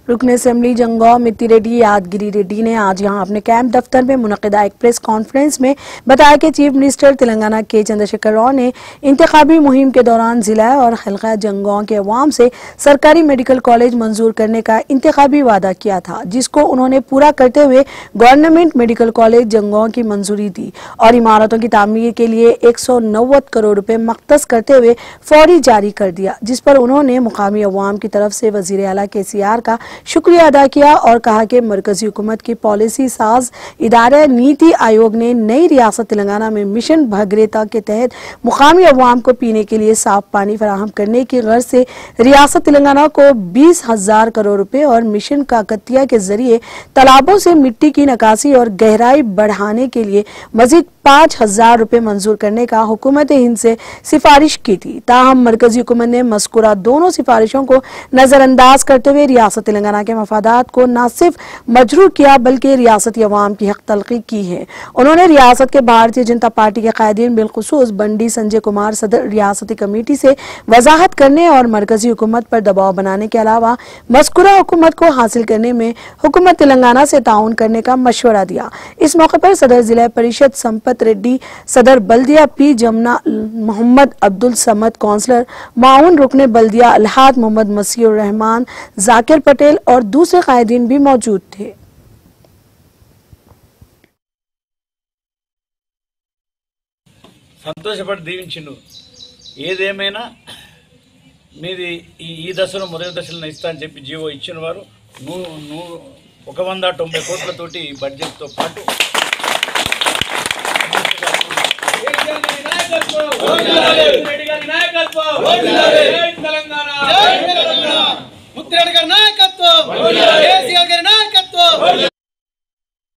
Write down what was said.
रुकन असेंबली जंगौ मित्ती रेड्डी यादगिरी रेड्डी ने आज यहां अपने कैंप दफ्तर में मुनक़िदा एक प्रेस कॉन्फ्रेंस में बताया कि चीफ मिनिस्टर तेलंगाना के चंद्रशेखर राव ने इंतखाबी मुहिम के दौरान जिला और हल्का जंगौ के अवाम से सरकारी मेडिकल कॉलेज मंजूर करने का इंतखाबी वादा किया था, जिसको उन्होंने पूरा करते हुए गवर्नमेंट मेडिकल कॉलेज जंगौ की मंजूरी दी और इमारतों की तामीर के लिए 190 करोड़ रुपए मख्तस करते हुए फौरी जारी कर दिया, जिस पर उन्होंने मुकामी अवाम की तरफ से वजीर आला KCR का शुक्रिया अदा किया और कहा कि मरकजी हुकूमत की पॉलिसी साज इदारा नीति आयोग ने नई रियासत तेलंगाना में मिशन भगीरथ के तहत मुकामी अवाम को पीने के लिए साफ पानी फराहम करने की गर्ज से रियासत तेलंगाना को 20,000 करोड़ रुपए और मिशन काकतिया के जरिए तालाबों से मिट्टी की निकासी और गहराई बढ़ाने के लिए मजीद 5,000 रुपए मंजूर करने का हुकूमत हिंद से सिफारिश की थी। ताहम मरकजी हुकूमत ने मज़कूरा दोनों सिफारिशों को नजरअंदाज करते हुए रियासत तेलंगाना के मफादात को न सिर्फ मजरूर किया बल्कि रियासती अवाम की हक तलक़ी की है। उन्होंने रियासत के भारतीय जनता पार्टी के कायदीन बिलखुसूस बंडी संजय कुमार सदर रियासती कमेटी से वजाहत करने और मरकजी हुकूमत पर दबाव बनाने के अलावा मज़कूरा हुकूमत को हासिल करने में हुकूमत तेलंगाना से ताउन करने का मशवरा दिया। इस मौके पर सदर जिला परिषद संपत रेड्डी, सदर बल्दिया P जमुना मोहम्मद अब्दुल समद, काउंसलर माउन रुकने बल्दिया अलहाद मोहम्मद मसीहुर रहमान, जाकिर पटेल और दूसरे कायदीन भी मौजूद थे। సంతోషపడి దీవించిండు। ఏదేమైనా మీది ఈ దశలో మొదటి దశలో ఇస్తా అని చెప్పి జీవో ఇచ్చిన వారు 190 కోట్లతోటి బడ్జెట్తో పాటు తెలంగాణ